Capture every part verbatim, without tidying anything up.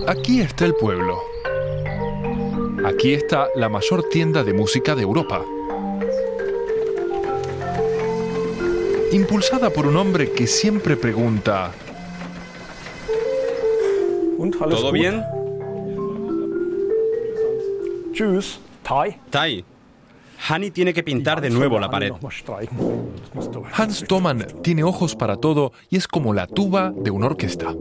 Aquí está el pueblo. Aquí está la mayor tienda de música de Europa. Impulsada por un hombre que siempre pregunta: ¿Todo bien? Tschüss, Tai. Tai. Hani tiene que pintar de nuevo la pared. Hans Thomann tiene ojos para todo y es como la tuba de una orquesta.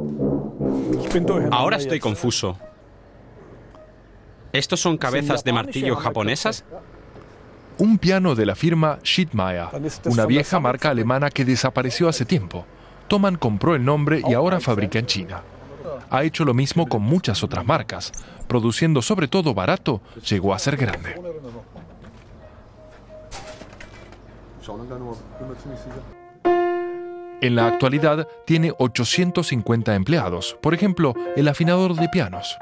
Ahora estoy confuso. ¿Estos son cabezas de martillo japonesas? Un piano de la firma Schiedmayer, una vieja marca alemana que desapareció hace tiempo. Thomann compró el nombre y ahora fabrica en China. Ha hecho lo mismo con muchas otras marcas. Produciendo sobre todo barato, llegó a ser grande. En la actualidad tiene ochocientos cincuenta empleados. Por ejemplo, el afinador de pianos.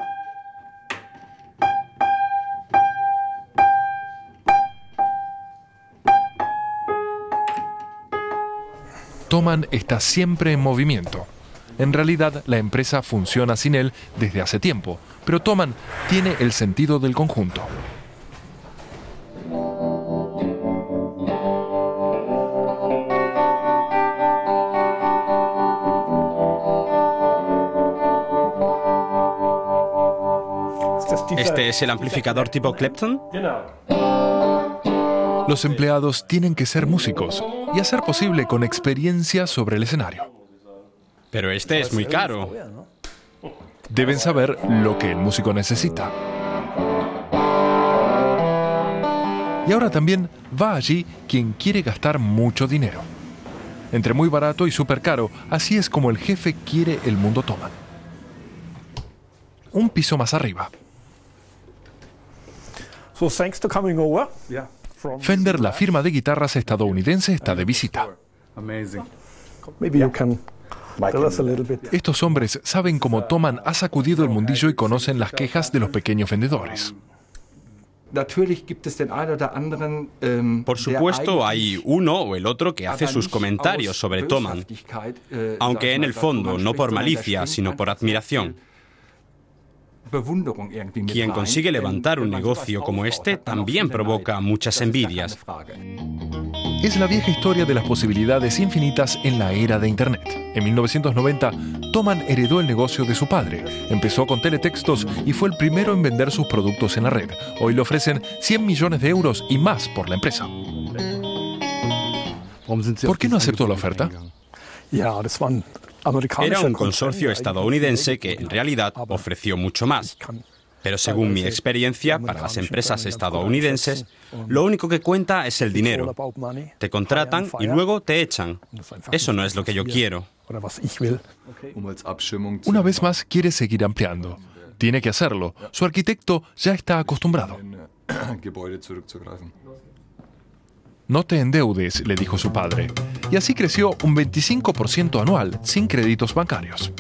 Thomann está siempre en movimiento. En realidad, la empresa funciona sin él desde hace tiempo, pero Thomann tiene el sentido del conjunto. ¿Este es el amplificador tipo Clapton? Los empleados tienen que ser músicos y hacer posible con experiencia sobre el escenario. Pero este es muy caro. Deben saber lo que el músico necesita. Y ahora también va allí quien quiere gastar mucho dinero. Entre muy barato y súper caro, así es como el jefe quiere el mundo Thomann. Un piso más arriba. Fender, la firma de guitarras estadounidense, está de visita. Estos hombres saben cómo Thomann ha sacudido el mundillo y conocen las quejas de los pequeños vendedores. Por supuesto, hay uno o el otro que hace sus comentarios sobre Thomann, aunque en el fondo no por malicia, sino por admiración. Quien consigue levantar un negocio como este también provoca muchas envidias. Es la vieja historia de las posibilidades infinitas en la era de Internet. En mil novecientos noventa, Thomann heredó el negocio de su padre. Empezó con teletextos y fue el primero en vender sus productos en la red. Hoy le ofrecen cien millones de euros y más por la empresa. ¿Por qué no aceptó la oferta? Era un consorcio estadounidense que, en realidad, ofreció mucho más. Pero según mi experiencia, para las empresas estadounidenses, lo único que cuenta es el dinero. Te contratan y luego te echan. Eso no es lo que yo quiero. Una vez más quiere seguir ampliando. Tiene que hacerlo. Su arquitecto ya está acostumbrado. No te endeudes, le dijo su padre. Y así creció un veinticinco por ciento anual, sin créditos bancarios.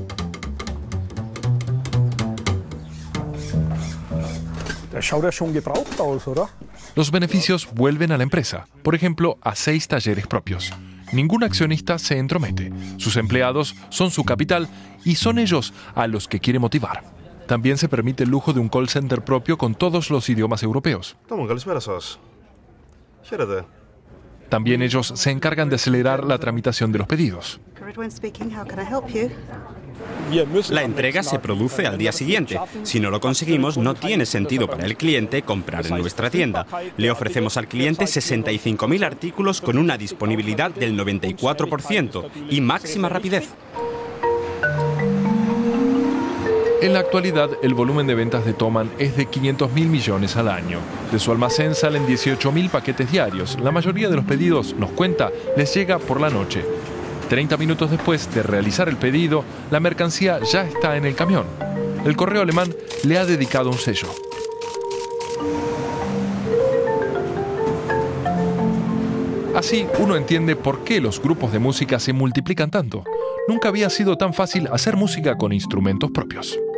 Los beneficios vuelven a la empresa, por ejemplo, a seis talleres propios. Ningún accionista se entromete. Sus empleados son su capital y son ellos a los que quiere motivar. También se permite el lujo de un call center propio con todos los idiomas europeos. También ellos se encargan de acelerar la tramitación de los pedidos. La entrega se produce al día siguiente. Si no lo conseguimos, no tiene sentido para el cliente comprar en nuestra tienda. Le ofrecemos al cliente sesenta y cinco mil artículos con una disponibilidad del noventa y cuatro por ciento y máxima rapidez. En la actualidad, el volumen de ventas de Thomann es de quinientos mil millones al año. De su almacén salen dieciocho mil paquetes diarios. La mayoría de los pedidos, nos cuenta, les llega por la noche. treinta minutos después de realizar el pedido, la mercancía ya está en el camión. El correo alemán le ha dedicado un sello. Así, uno entiende por qué los grupos de música se multiplican tanto. Nunca había sido tan fácil hacer música con instrumentos propios.